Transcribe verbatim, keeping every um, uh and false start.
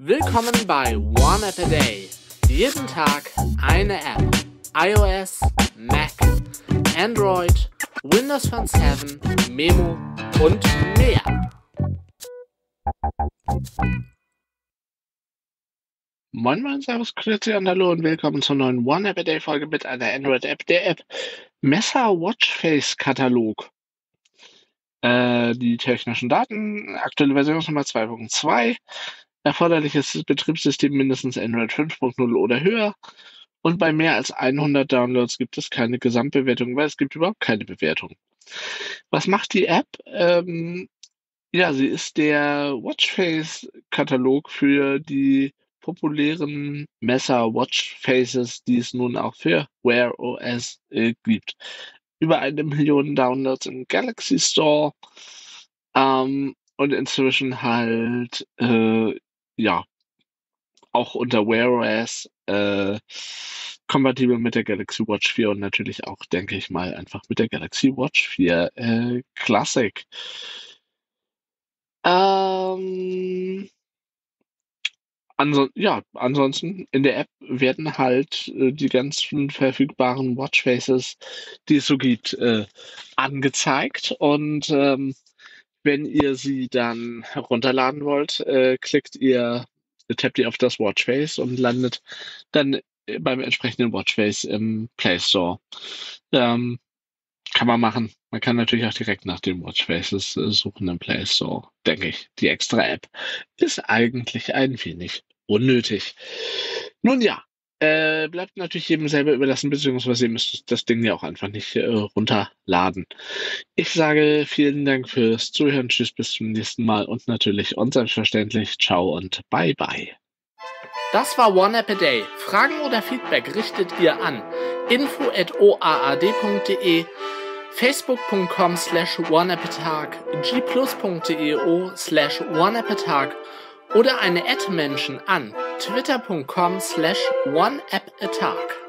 Willkommen bei One App a Day. Jeden Tag eine App. iOS, Mac, Android, Windows Phone sieben, Memo und mehr. Moin Moin, Servus, Grüezi und Hallo und willkommen zur neuen One App a Day Folge mit einer Android-App, der App Messer Watchface Katalog. Äh, die technischen Daten, aktuelle Versionsnummer zwei Punkt zwei, erforderliches Betriebssystem mindestens Android fünf Punkt null oder höher und bei mehr als hundert Downloads gibt es keine Gesamtbewertung, weil es gibt überhaupt keine Bewertung. Was macht die App? Ähm, ja, sie ist der Watchface-Katalog für die populären Messer-Watchfaces, die es nun auch für Wear O S äh, gibt. Über eine Million Downloads im Galaxy Store ähm, und inzwischen halt äh, ja auch unter Wear O S äh, kompatibel mit der Galaxy Watch vier und natürlich auch, denke ich mal, einfach mit der Galaxy Watch vier äh, Classic. Ähm, anso ja, ansonsten in der App werden halt äh, die ganzen verfügbaren Watchfaces, die es so gibt, äh, angezeigt. Und ähm, wenn ihr sie dann herunterladen wollt, äh, klickt ihr, tappt ihr auf das Watchface und landet dann äh, beim entsprechenden Watchface im Play Store. Ähm, Kann man machen. Man kann natürlich auch direkt nach den Watchfaces äh, suchen im Play Store, denke ich. Die extra App ist eigentlich ein wenig unnötig. Nun ja, äh, bleibt natürlich jedem selber überlassen, beziehungsweise ihr müsst das Ding ja auch einfach nicht äh, runterladen. Ich sage vielen Dank fürs Zuhören, tschüss, bis zum nächsten Mal und natürlich und selbstverständlich ciao und bye bye. Das war One App a Day. Fragen oder Feedback richtet ihr an info at o a a d punkt d e, facebook punkt com slash oneappatag, g plus punkt d e o slash oneappatag oder eine Ad-Menschen an twitter punkt com slash oneappatag.